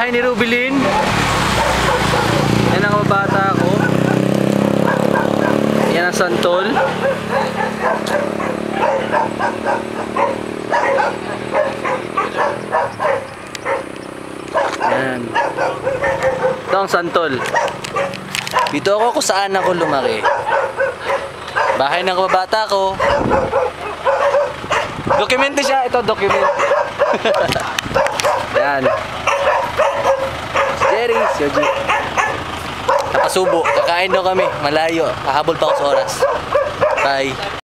bahay ni Rubilin. Yan ang kababata ko. Yan ang santol. Yan. Ito ang santol. Dito ako kung saan ako lumaki. Bahay ng kababata ko. Dokumento siya. Ito, document. Yan. Si Jerry, si Oji. Nakasubo. Kakain daw kami. Malayo. Hahabol pa ako sa oras. Bye.